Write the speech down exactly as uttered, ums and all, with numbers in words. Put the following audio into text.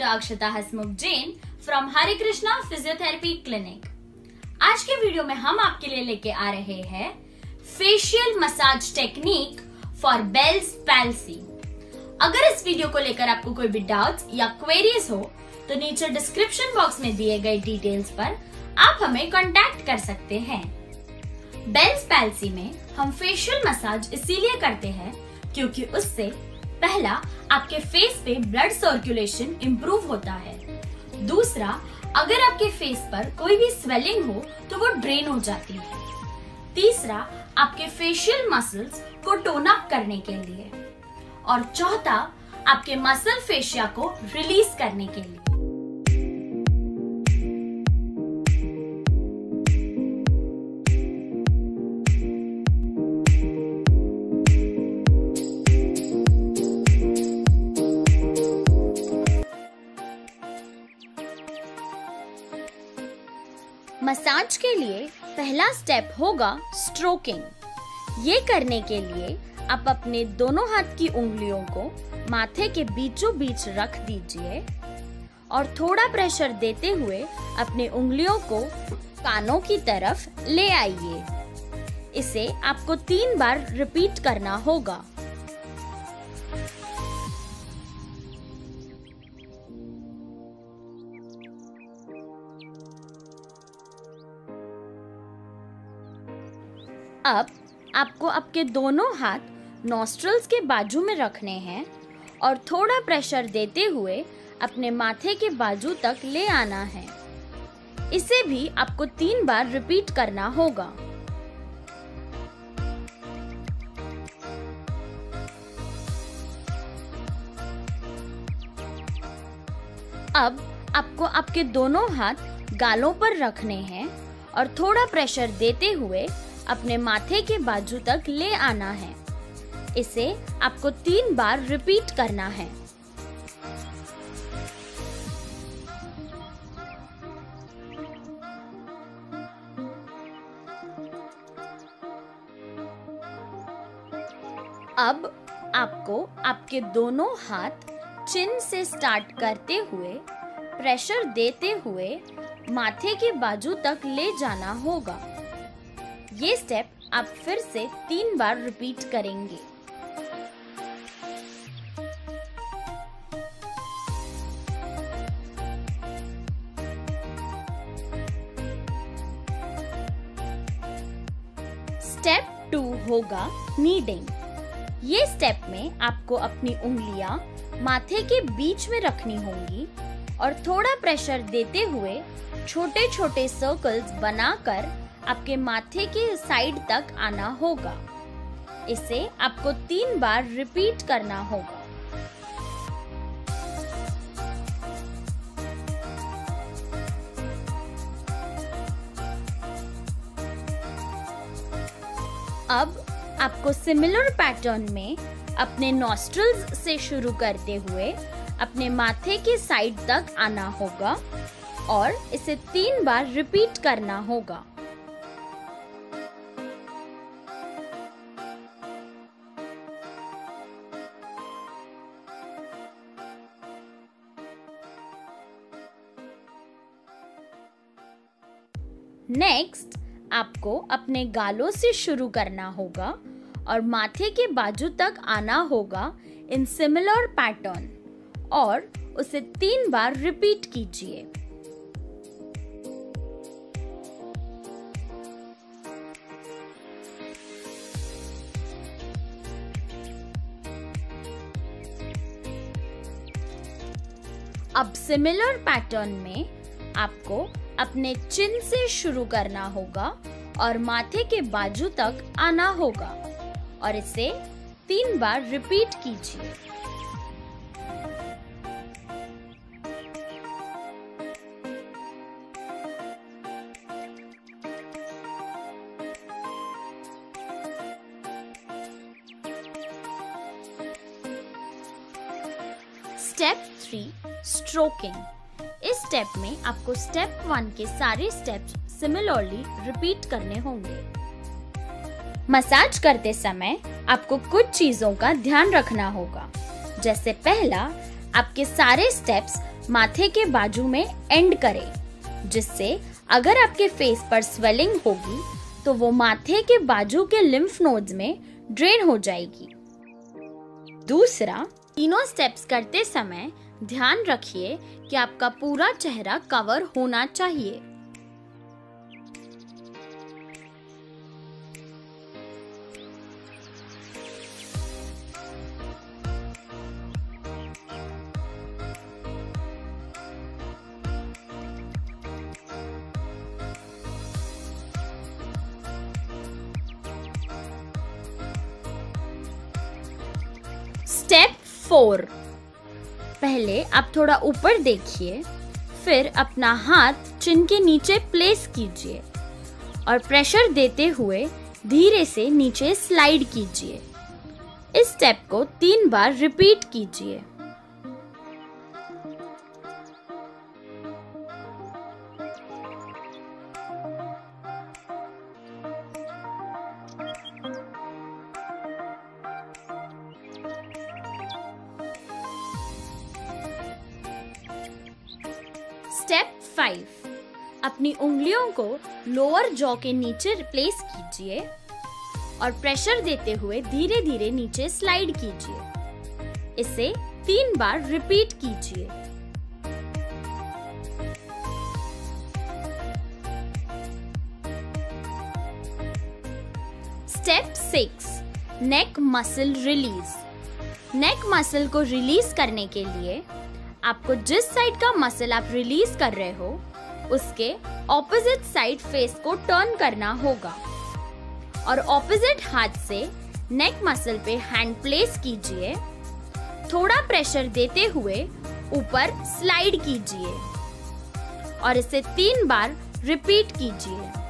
Doctor Akshata Hasmukh Jain from Hare Krishna physiotherapy clinic. आज के video में हम आपके लिए लेके आ रहे हैं facial massage technique for Bell's palsy. अगर इस वीडियो को लेकर आपको कोई भी डाउट्स या क्वेरीज हो तो नीचे डिस्क्रिप्शन बॉक्स में दिए गए डिटेल्स पर आप हमें कांटेक्ट कर सकते हैं। बेल्स पैल्सी में हम फेशियल मसाज इसीलिए करते हैं क्योंकि उससे पहला आपके फेस पे ब्लड सर्कुलेशन इंप्रूव होता है। दूसरा, अगर आपके फेस पर कोई भी स्वेलिंग हो तो वो ड्रेन हो जाती है। तीसरा, आपके फेशियल मसल्स को टोन अप करने के लिए। और चौथा, आपके मसल फेशिया को रिलीज करने के लिए। मसाज के लिए पहला स्टेप होगा स्ट्रोकिंग। ये करने के लिए आप अपने दोनों हाथ की उंगलियों को माथे के बीचों बीच रख दीजिए और थोड़ा प्रेशर देते हुए अपने उंगलियों को कानों की तरफ ले आइए। इसे आपको तीन बार रिपीट करना होगा। अब आपको आपके दोनों हाथ नॉस्ट्रल्स के बाजू में रखने हैं और थोड़ा प्रेशर देते हुए अपने माथे के बाजू तक ले आना है। इसे भी आपको तीन बार रिपीट करना होगा। अब आपको आपके दोनों हाथ गालों पर रखने हैं और थोड़ा प्रेशर देते हुए अपने माथे के बाजू तक ले आना है। इसे आपको तीन बार रिपीट करना है। अब आपको आपके दोनों हाथ चिन से स्टार्ट करते हुए प्रेशर देते हुए माथे के बाजू तक ले जाना होगा। ये स्टेप आप फिर से तीन बार रिपीट करेंगे। स्टेप टू होगा नीडिंग। ये स्टेप में आपको अपनी उंगलियां माथे के बीच में रखनी होंगी और थोड़ा प्रेशर देते हुए छोटे छोटे सर्कल्स बनाकर आपके माथे के साइड तक आना होगा। इसे आपको तीन बार रिपीट करना होगा। अब आपको सिमिलर पैटर्न में अपने नॉस्ट्रल्स से शुरू करते हुए अपने माथे के साइड तक आना होगा और इसे तीन बार रिपीट करना होगा। नेक्स्ट, आपको अपने गालों से शुरू करना होगा और माथे के बाजू तक आना होगा इन सिमिलर पैटर्न और उसे तीन बार रिपीट कीजिए। अब सिमिलर पैटर्न में आपको अपने चिन से शुरू करना होगा और माथे के बाजू तक आना होगा और इसे तीन बार रिपीट कीजिए। Step three, stroking. इस स्टेप में आपको स्टेप वन के सारे स्टेप्स सिमिलरली रिपीट करने होंगे। मसाज करते समय आपको कुछ चीजों का ध्यान रखना होगा। जैसे पहला, आपके सारे स्टेप्स माथे के बाजू में एंड करें, जिससे अगर आपके फेस पर स्वेलिंग होगी तो वो माथे के बाजू के लिम्फ नोड्स में ड्रेन हो जाएगी। दूसरा, तीनों स्टेप्स करते समय ध्यान रखिए कि आपका पूरा चेहरा कवर होना चाहिए। स्टेप फोर, पहले आप थोड़ा ऊपर देखिए, फिर अपना हाथ चिन के नीचे प्लेस कीजिए और प्रेशर देते हुए धीरे से नीचे स्लाइड कीजिए। इस स्टेप को तीन बार रिपीट कीजिए। स्टेप फाइव, अपनी उंगलियों को लोअर जॉ के नीचे प्लेस कीजिए और प्रेशर देते हुए धीरे धीरे नीचे स्लाइड कीजिए। इसे तीन बार रिपीट कीजिए। Step six, neck muscle release. Neck muscle को रिलीज करने के लिए आपको जिस साइड का मसल आप रिलीज कर रहे हो उसके ऑपोजिट साइड फेस को टर्न करना होगा और ऑपोजिट हाथ से नेक मसल पे हैंड प्लेस कीजिए। थोड़ा प्रेशर देते हुए ऊपर स्लाइड कीजिए और इसे तीन बार रिपीट कीजिए।